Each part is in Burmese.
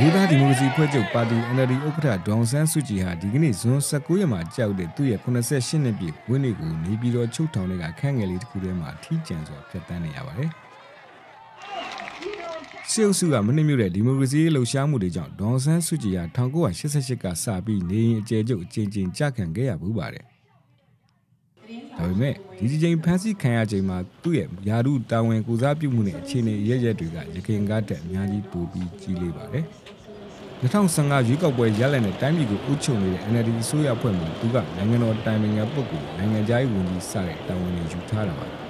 မျိုးသားဒီမိုကရေစီဖွဲ့ချုပ်ပါတီ NLD ဥက္ကဋ္ဌဒေါအောင်ဆန်းစုကြည်ဟာဒီကနေ့ဇွန်19ရက်မှာကြောက်တဲ့သူ့ရဲ့88နှစ်ပြည့်ဝင်းနေကိုနေပြည်တော်ချုပ်ထောင်တွေကခန့်ငယ်လေးတစ်ခုထဲမှာထီးကျန်စွာဖျက်ဆီးနေရပါတယ်။စစ်အုပ်စုကမနှိမ့်မြုပ်တဲ့ဒီမိုကရေစီလှုပ်ရှားမှုတွေကြောင့်ဒေါအောင်ဆန်းစုကြည်ဟာ1988ကစပြီးနေရင်အကျယ်ချုပ်အကျဉ်းချင်းကြခံခဲ့ရဘူးပါတယ်။ဒါပေမဲ့ဒီချိန်ဖန်ဆီးခံရချိန်မှာသူ့ရဲ့ယာရုတာဝန်ကိုစားပြုမှုနဲ့အခြေအနေရရက်တွေကရခိုင်ကားတက်အများကြီးပိုပြီးကြီးလေးပါတယ်။2015ရွေးကောက်ပွဲရလဒ်နဲ့တိုင်းပြည်ကိုအုပ်ချုပ်နေတဲ့ NLD အစိုးရအဖွဲ့မှာသူကနိုင်ငံတော်တိုင်ပင်ခံပုဂ္ဂိုလ်နိုင်ငံခြားရေးဝန်ကြီးစတဲ့တာဝန်တွေယူထားတာပါ။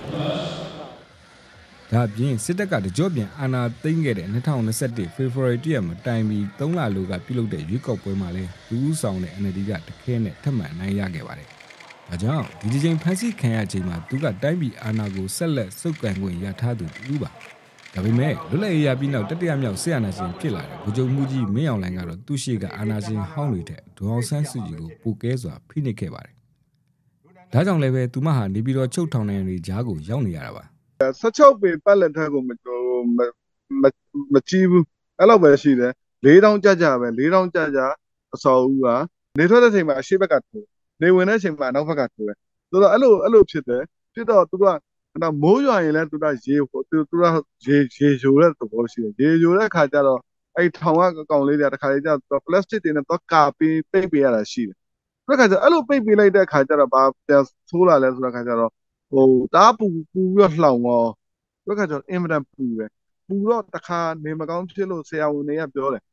ဒါပြင်စစ်တပ်ကတကြော့ပြန်အာဏာသိမ်းခဲ့တဲ့2021 February 1ရက်မှာတိုင်ပြီး3လလောကပြုလုပ်တဲ့ရွေးကောက်ပွဲမှာလည်းလူဦးဆောင်တဲ့ NLD ကတခဲနဲ့ထပ်မံနိုင်ရခဲ့ပါတယ်။ဒါကြောင့်ဒီချိန်ဖန်ဆီးခံရချိန်မှာသူကတိုင်းပြည်အာဏာကိုဆက်လက်စုပ်ကိုင်ခွင့်ရထားသူတူပါ။ဒါပေမဲ့လွတ်လပ်ရေးရပြီးနောက်တတိယမြောက်ဆက်အာဏာရှင်ဖြစ်လာတဲ့ဗိုလ်ချုပ်မှုကြီးမင်းအောင်လှိုင်ကတော့သူ့ရှိကအာဏာရှင်ဟောင်းတွေထက်ဒေါအောင်ဆန်းစုကြည်ကိုပိုကဲစွာဖိနှိပ်ခဲ့ပါတယ်။ဒါကြောင့်လည်းပဲသူမဟာနေပြည်တော်ချုပ်ထောင်နိုင်ငံတွေကြားကိုရောက်နေရတာပါ။16ပေပတ်လက်ထက်ကိုမကြည့်ဘူး။အဲ့လောက်ပဲရှိတယ်။4000ကြပဲ4000ကြအစော်ဦးကနေထွက်တဲ့ချိန်မှာအရှိဘက်ကထိုးနေဝင်တဲ့ချိန်မှာနောက်ဘက်ကထိုးတယ်။ဆိုတော့အဲ့လိုဖြစ်တယ်။ဖြစ်တော့သူကမိုးရွာရင်လည်းသူကရေယိုတဲ့သဘောရှိတယ်ရေယိုတဲ့ခါကျတော့အဲ့ထောင်ကအကောင်လေးတွေကတခါလေကျတော့ plastic တွေနဲ့တော့ကာပြီးပိတ်ပေးရတာရှိတယ်ဆိုတော့ခါကျအဲ့လိုပိတ်ပေးလိုက်တဲ့ခါကျတော့ဘာပြန်ဆိုးလာလဲဆိုတော့ခါကျတော့တားပူပြီးတော့လှောင်ရောဆိုတော့ခါကျတော့အင်မတန်ပူတယ်ပူတော့တခါနေမကောင်းဖြစ်လို့ဆရာဝန်တွေကပြောတယ်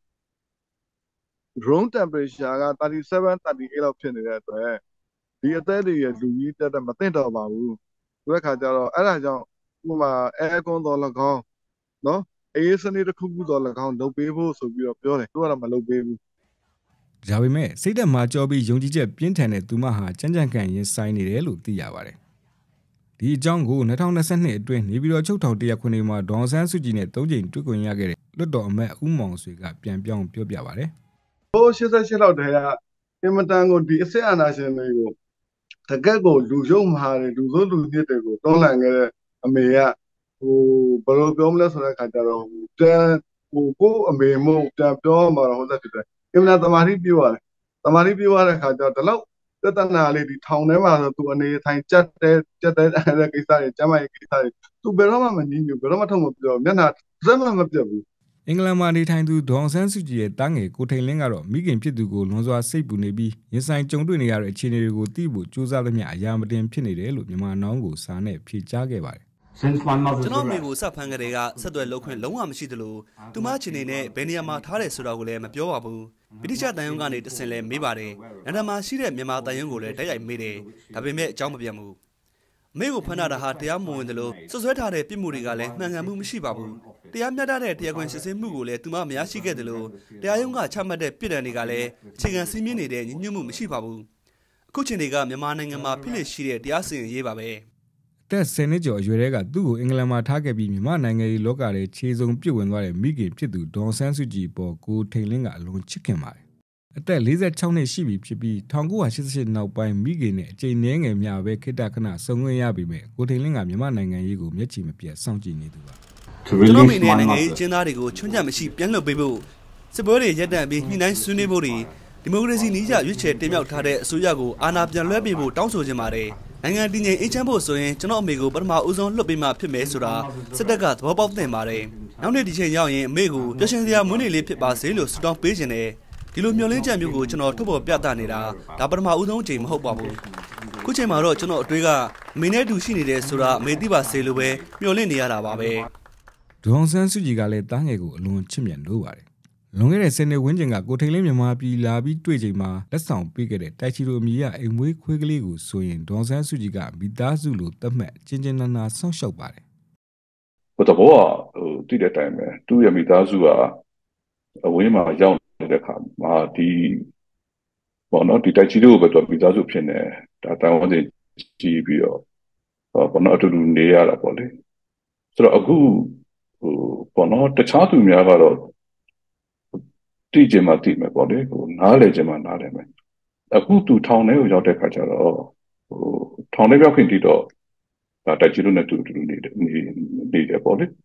room temperature က37 38လောက်ဖြစ်နေတဲ့အတွက်ဒီအသက်တွေရဲ့လူကြီးတက်မသိတော့ပါဘူးဆိုတဲ့ခါကျတော့အဲ့ဒါကြောင့်ဥပမာအဲကွန်တော်၎င်းနော်အေးစနစ်တစ်ခုခုတော်၎င်းလုပ်ပေးဖို့ဆိုပြီးတော့ပြောတယ်သူကတော့မလုပ်ပေးဘူးဒါပေမဲ့စိတ်သက်မှာကြောပြီးယုံကြည်ချက်ပြင်းထန်တဲ့သူမဟာကြံ့ကြံ့ခံရင်ဆိုင်နေတယ်လို့သိရပါတယ်ဒီအကြောင်းကို2022အတွင်းနေပြည်တော်ချုပ်ထောင်တရားခွင်တွေမှာဒေါအောင်ဆန်းစုကြည်နဲ့3ကြိမ်တွေ့ခွင့်ရခဲ့တဲ့လွတ်တော်အမတ်ဦးမောင်ဆွေကပြန်ပြောင်းပြောပြပါတယ်ဟို88လောက်တည်းကအင်မတန်ကိုဒီအစစ်အာဏာရှင်တွေကိုတကက်ကိုလူရုံမာတယ်လူစိုးလူညစ်တွေကိုတွန်းလှန်ခဲ့တဲ့အမေကဘယ်လိုပြောမလဲဆိုတဲ့အခါကျတော့ကိုအမေမို့ပြန်ပြောမှာတော့ဟုတ်တယ်ဖြစ်တယ်အင်မတန်သမာဓိပြည့်ရတယ်သမာဓိပြည့်ရတဲ့အခါကျတော့ဒီလောက်တသနာလေးဒီထောင်ထဲမှာဆိုသူအနေထိုင်ကြက်တဲ့ကိစ္စတွေကျမ်းမာရေးကိစ္စတွေသူဘယ်တော့မှမငြင်းဘူးဘယ်တော့မှထုတ်မပြောမျက်နှာစက်မှမပြတ်ဘူးအင်္ဂလန်မှာနေထိုင်သူဒေါအောင်ဆန်းစုကြည်ရဲ့တားငယ်ကိုထိန်လင်းကတော့မိခင်ဖြစ်သူကိုလွန်စွာစိတ်ပူနေပြီးရင်ဆိုင်ကြုံတွေ့နေရတဲ့အခြေအနေတွေကိုသိဖို့ကြိုးစားသမျှအရာမတင်ဖြစ်နေတယ်လို့မြန်မာနောင်းကိုစာနဲ့ဖြေကြားခဲ့ပါတယ်ကျွန်တော်မိကိုစဖမ်းကြတဲ့ကဆက်သွယ်လုပ်ခွင့်လုံးဝမရှိသလိုသူမချင်းနေနဲ့ဘယ်နေရာမှာထားတယ်ဆိုတာကိုလည်းမပြောပါဘူးဗြိတိရှတန်ယုံကနေတဆင်လဲမေးပါတယ်လန်ဒန်မှာရှိတဲ့မြန်မာတန်ယုံကိုလည်းတိုက်ရိုက်မေးတယ်ဒါပေမဲ့အကြောင်းမပြန်ဘူးအမေကိုဖမ်းတာဟာတရားမဝင်တယ်လို့ဆွဆွဲထားတဲ့ပြစ်မှုတွေကလည်းမှန်ကန်မှုမရှိပါဘူးတရားမျှတတဲ့တရားခွင်စစ်ဆေးမှုကိုလည်းသူမမရရှိခဲ့တယ်လို့တရားရုံးကချမှတ်တဲ့ပြည်ထောင်တွေကလည်းအခြေခံစည်းမျဉ်းနေတဲ့ညီညွတ်မှုမရှိပါဘူးအခုချိန်တွေကမြန်မာနိုင်ငံမှာဖိလက်ရှိတဲ့တရားစီရင်ရေးပါပဲတက်10နှစ်ကျော်အရွယ်ကသူ့ကိုအင်္ဂလန်မှာထားခဲ့ပြီးမြန်မာနိုင်ငံရေးလောကထဲခြေစုံပြစ်ဝင်သွားတဲ့မိခင်ဖြစ်သူဒေါအောင်ဆန်းစုကြည်ပေါ်ကိုထိန်လင်းကအလွန်ချစ်ခင်ပါတယ်အသက်46နှစ်ရှိပြီဖြစ်ပြီး1988နောက်ပိုင်းမိခင်နဲ့အချိန်နှဲငယ်များပဲခိတ္တခဏဆုံခွင့်ရပြီမဲ့ကိုထိန်လင်းကမြန်မာနိုင်ငံရေးကိုမျက်ခြေမပြတ်စောင့်ကြည့်နေသူပါကျွန်တော်မိနဲ့နိုင်ငံရေးကျင်းသားတွေကိုချွန်းချက်မရှိပြန်လွှတ်ပေးဖို့စစ်ပွဲတွေရပ်တန့်ပြီးညှိနှိုင်းဆွေးနွေးဖို့ဒီမိုကရေစီနည်းကျရွေးချယ်တင်မြှောက်ထားတဲ့အစိုးရကိုအာဏာပြန်လွှဲပေးဖို့တောင်းဆိုခြင်းပါတယ်နိုင်ငံတည်ငြိမ်အေးချမ်းဖို့ဆိုရင်ကျွန်တော်အမေကိုပထမဦးဆုံးလွှတ်ပေးမှဖြစ်မယ်ဆိုတာစစ်တပ်ကသဘောပေါက်သင့်ပါတယ်နောက်နေ့ဒီချိန်ရောက်ရင်အမေကိုပျော်ရွှင်စရာမွေးနေ့လေးဖြစ်ပါစေလို့ဆုတောင်းပေးခြင်းနဲ့ဒီလိုမျှော်လင့်ချက်မျိုးကိုကျွန်တော်ထုတ်ဖော်ပြသနေတာဒါပထမဦးဆုံးအချိန်မဟုတ်ပါဘူးခုချိန်မှာတော့ကျွန်တော်အတွေးကအမေနဲ့တူရှိနေတယ်ဆိုတာအမေသိပါစေလို့ပဲမျှော်လင့်နေရတာပါပဲဒေါအောင်ဆန်းစုကြည်ကလည်းတားငယ်ကိုအလွန်ချစ်မြတ်လို့ပါတယ်လွန်ခဲ့တဲ့10နှစ်ဝန်းကျင်ကကိုထိန်လင်းမြန်မာပြည်လာပြီးတွေ့ချိန်မှာလက်ဆောင်ပေးခဲ့တဲ့တိုက်ချီလိုအမည်ရအိမ်မွေးခွေးကလေးကိုဆိုရင်ဒေါအောင်ဆန်းစုကြည်ကမိသားစုလိုသတ်မှတ်ချင်းချင်းနာနာဆောက်ရှောက်ပါတယ်ဘယ်တော့တိတဲ့အတိုင်းပဲသူ့ရဲ့မိသားစုကအဝေးမှာရောက်နေတဲ့အခါမှာဒီတိုက်ချီလိုပဲတော့မိသားစုဖြစ်နေဒါတောင်းဝန်ကြည့်ပြီးတော့အတူတူနေရတာပေါ့လေဆိုတော့အခုတခြားသူများကတော့တိကျမှတိမယ်ပေါ့လေနားလေကျမှနားလေမယ်အခုသူထောင်ထဲကိုရောက်တဲ့ခါကျတော့ထောင်ထဲရောက်ခင်တိတော့တိုက်ချီလို့နဲ့တူတူနေတယ်ပေါ့လေ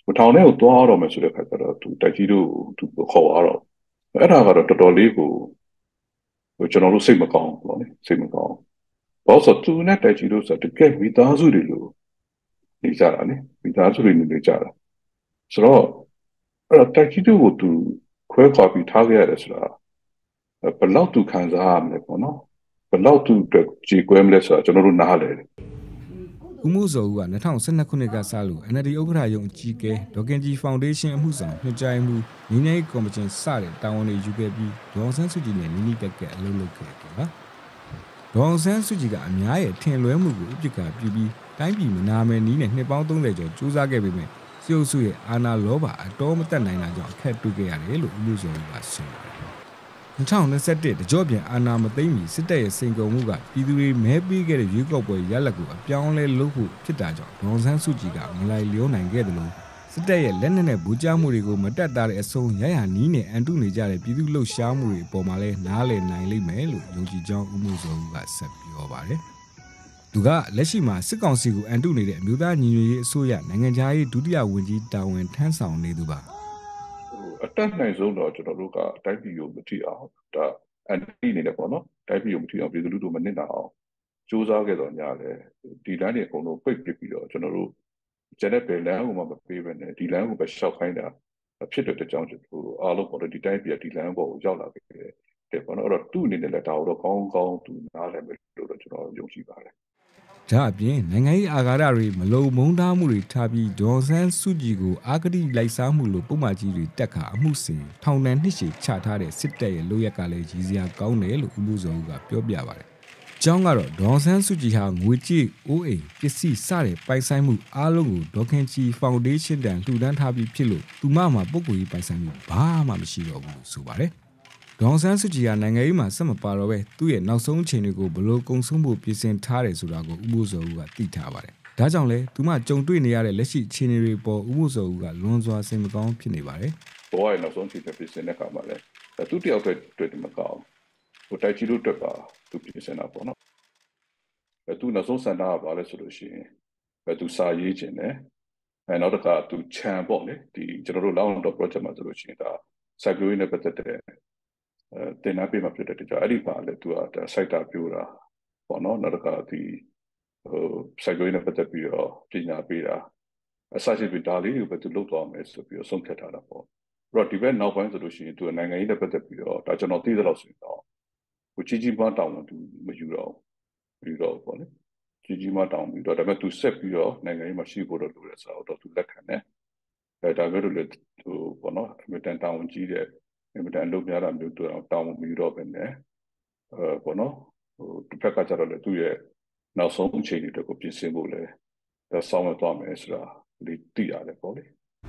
ထောင်ထဲကိုသွားတော့မယ်ဆိုတဲ့ခါကျတော့သူတိုက်ကြီးတို့သူခေါ်သွားတော့အဲ့ဒါကတော့တော်တော်လေးကိုကျွန်တော်တို့စိတ်မကောင်းဘူးနော်စိတ်မကောင်းဘာလို့ဆိုသူနဲ့တိုက်ကြီးတို့ဆိုတကယ်မိသားစုတွေလို့နေကြတာလေမိသားစုတွေနေကြတာဆိုတော့အဲ့တော့တိုက်ကြီးတို့ကိုသူခွဲခွာပြီးထားခဲ့ရတယ်ဆိုတာဘယ်လောက်သူခံစားရမလဲပေါ့နော်ဘယ်လောက်သူကြည်ကွဲမလဲဆိုတာကျွန်တော်တို့နားလဲတယ်ဦးမိုးစောဦးက2012ခုနှစ်ကစလို့ NLD ဥက္ကဋ္ဌရုံးအကြီးအကဲဒေါ်ခင်ကြီးဖောင်ဒေးရှင်းအမှုဆောင်ညွှန်ကြားမှုငင်းငယ်ကော်မရှင်စတဲ့တာဝန်တွေယူခဲ့ပြီးဒေါ်ဆန်းစုကြည်နဲ့နီးနီးကပ်ကပ်အလုပ်လုပ်ခဲ့တယ်ပါဒေါ်ဆန်းစုကြည်ကအများရဲ့ထင်လွဲမှုကိုအပြစ်ကပြုပြီးတိုင်းပြည်မနာမယ်နီးနဲ့နှစ်ပေါင်း30ကျော်စူးစမ်းခဲ့ပေမဲ့စီအုပ်စုရဲ့အာဏာလောဘအတော်မတက်နိုင်တာကြောင့်အခက်တွေ့ခဲ့ရတယ်လို့ဦးမိုးစောဦးကဆိုပါတယ်2021တကြော့ပြန်အာဏာမသိမ်းမီစစ်တပ်ရဲ့စိန်ကုန်မှုကပြည်သူတွေမဲပေးခဲ့တဲ့ရွေးကောက်ပွဲရလဒ်ကိုအပြောင်းလဲလုပ်ဖို့ဖြစ်တာကြောင့်ဒေါ်ဆန်းစုကြည်ကမလိုက်လျောနိုင်ခဲ့တယ်လို့စစ်တပ်ရဲ့လက်နက်နဲ့ဗိုလ်ချမှုတွေကိုမတက်တာတဲ့အဆုံးရရနီးနဲ့အန်တုနေကြတဲ့ပြည်သူလှုပ်ရှားမှုတွေအပေါ်မှာလဲနားလည်နိုင်လိမ့်မယ်လို့ယုံကြည်ကြောင်းဦးမိုးစောဦးကဆက်ပြောပါတယ်သူကလက်ရှိမှာစစ်ကောင်စီကိုအန်တုနေတဲ့အမျိုးသားညီညွတ်ရေးအစိုးရနိုင်ငံခြားရေးဒုတိယဝန်ကြီးတာဝန်ထမ်းဆောင်နေသူပါအတက်နိုင်ဆုံးတော့ကျွန်တော်တို့ကတိုင်းပြည်ကိုမထိအောင်ဒါအန်တီနေတယ်ပေါ့နော်တိုင်းပြည်ကိုမထိအောင်ပြည်သူလူထုမနစ်နာအောင်စူးစမ်းခဲ့တော့ညလဲဒီလမ်းတွေအကုန်လုံးပိတ်ပစ်ပြီးတော့ကျွန်တော်တို့ကျန်တဲ့ဘယ်လမ်းကိုမှမပေးဘဲနဲ့ဒီလမ်းကိုပဲရှောက်ခိုင်းတာဖြစ်တဲ့အကြောင်းအားလုံးပေါ့ဒီတိုင်းပြည်ဒီလမ်းပေါ်ကိုရောက်လာခဲ့တယ်ပေါ့နော်အဲ့တော့သူ့အနေနဲ့လည်းဒါတော့ကောင်းကောင်းသူနားလည်မယ်လို့တော့ကျွန်တော်ယုံကြည်ပါတယ်ဒါအပြင်နိုင်ငံရေးအာဃာတတွေမလုံမုန်းထားမှုတွေထားပြီးဒေါ်ဆန်းစုကြည်ကိုအာဂတိလိုက်စားမှုလို့ပုံမှန်ကြီးတွေတက်ခါအမှုစင်ထောင်ဒဏ်နှစ်ရှည်ချထားတဲ့စစ်တပ်ရဲ့လုပ်ရက်ကလည်းကြီးစရာကောင်းတယ်လို့ဦးမိုးစောဦးကပြောပြပါတယ်။ကျောင်းကတော့ဒေါ်ဆန်းစုကြည်ဟာငွေကြေးအိုးအိမ်ပစ္စည်းစတဲ့ပိုင်ဆိုင်မှုအားလုံးကိုဒေါ်ခင်ကြည်ဖောင်ဒေးရှင်းတန်လှူဒန်းထားပြီးဖြစ်လို့သူမမှာပုဂ္ဂိုလ်ရေးပိုင်ဆိုင်မှုဘာမှမရှိတော့ဘူးလို့ဆိုပါတယ်။ဒေါ်ဆန်းစုကြည်ကနိုင်ငံရေးမှာဆက်မပါတော့ပဲသူ့ရဲ့နောက်ဆုံးအချိန်တွေကိုဘလို့ကုံဆုံးဖို့ပြင်ဆင်ထားတယ်ဆိုတာကိုဦးမိုးစောဦးကသိထားပါတယ်။ဒါကြောင့်လဲသူမကြုံတွေ့နေရတဲ့လက်ရှိအခြေအနေတွေပေါ်ဦးမိုးစောဦးကလွန်စွာစိတ်မကောင်းဖြစ်နေပါတယ်။ဘောရဲ့နောက်ဆုံးအချိန်ပြင်ဆင်တဲ့အခါမှာလဲသူတယောက်တည်းတွေ့တယ်မကောင်း။ဟိုတိုက်ကြီးတို့တွေ့ပါသူပြင်ဆင်တာပေါ့နော်။သူနောက်ဆုံးစံတာကဘာလဲဆိုလို့ရှိရင်သူစာရေးခြင်းနဲ့နောက်တစ်ခါသူခြံပေါ့လေဒီကျွန်တော်တို့လောင်းတော့ project မှာဆိုလို့ရှိရင်ဒါစိုက်ပျိုးရေးနဲ့ပတ်သက်တဲ့တင်နာပေးမှဖြစ်တဲ့ကြောင့်အဲ့ဒီပါလေသူကစိုက်တာပြိုးတာပေါ့နော်နောက်တစ်ခါဒီစိုက်ပျိုးရေးနဲ့ပတ်သက်ပြီးတော့ပညာပေးတာအစရှိပြီးဒါလေးကိုပဲသူလုပ်သွားမယ်ဆိုပြီးတော့ဆုံးဖြတ်ထားတာပေါ့အဲ့တော့ဒီဘက်နောက်ပိုင်းဆိုလို့ရှိရင်သူနိုင်ငံရေးနဲ့ပတ်သက်ပြီးတော့ဒါကျွန်တော်သိသလောက်ဆိုရင်တော့ကိုကြီးမားတောင်းဝန်သူမယူတော့ပေါ့လေကြီးမားတောင်းပြီးတော့ဒါပေမဲ့သူဆက်ပြီးတော့နိုင်ငံရေးမှာရှိဖို့တော့လိုတယ်ဆိုတော့သူလက်ခံတယ်ဒါပဲလို့လေသူပေါ့နော်အမြဲတမ်းတောင်းဝန်ကြီးတဲ့အမြဲတမ်းလုပ်ပြတာမျိုးသူတောင်းပြီးတော့ပဲနဲ့ပေါ့နော်တစ်ဖက်ကကျတော့လေသူရဲ့နောက်ဆုံးအချိန်တွေကိုပြင်ဆင်ဖို့လေဒါဆောင်ရွက်သွားမယ်ဆိုတာဒီသိရတယ်ပေါ့လေ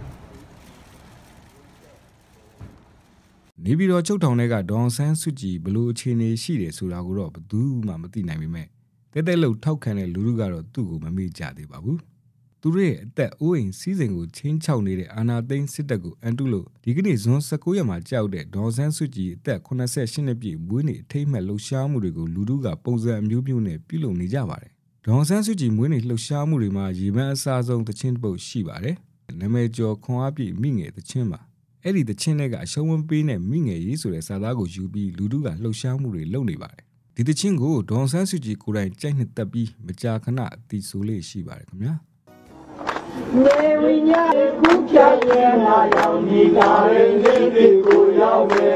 နေပြည်တော်ချုပ်ထောင်ထဲကဒေါ်ဆန်းစုကြည်ဘလို့အခြေအနေရှိတယ်ဆိုတာကိုတော့ဘယ်သူမှမသိနိုင်ပေမဲ့တဲလို့ထောက်ခံတဲ့လူလူကတော့သူ့ကိုမမေ့ကြသေးပါဘူးသူတို့ရဲ့အသက်အိုးအိမ်စီးစိမ်ကိုချင်းချောက်နေတဲ့အာဏာသိမ်းစစ်တပ်ကိုအန်တုလို့ဒီကနေ့ဇွန်19ရက်မှာကြောက်တဲ့ဒေါ်ဆန်းစုကြည်အသက်88နှစ်ပြည့်မွေးနေ့အထိမ်းအမှတ်လှုပ်ရှားမှုတွေကိုလူထုကပုံစံအမျိုးမျိုးနဲ့ပြုလုပ်နေကြပါတယ်။ဒေါ်ဆန်းစုကြည်မွေးနေ့လှုပ်ရှားမှုတွေမှာရေပန်းအစားဆုံးသချင်းတစ်ပုဒ်ရှိပါတယ်။နာမည်ကျော်ခွန်အားပြည့်မိငယ်သချင်းပါ။အဲ့ဒီသချင်းတွေကအရှုံးဝန်းပေးနဲ့မိငယ်ရေးဆိုတဲ့စာသားကိုယူပြီးလူထုကလှုပ်ရှားမှုတွေလုပ်နေပါတယ်။ဒီသချင်းကိုဒေါ်ဆန်းစုကြည်ကိုယ်တိုင်ကြိုက်နှစ်သက်ပြီးမကြာခဏအတီဆိုလေးရှိပါတယ်ခင်ဗျာ။နေဝိညာဉ်ခုဖြတ်ရဲ့လာရောက်နေကြတဲ့ဒီကိုရောက်ပဲ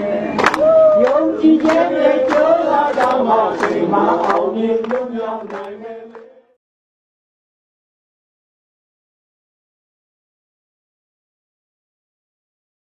ယုံကြည်ခြင်းနဲ့ကြိုးစားတော့မှစိတ်မအောင်မြင်လွတ်မြောက်နိုင်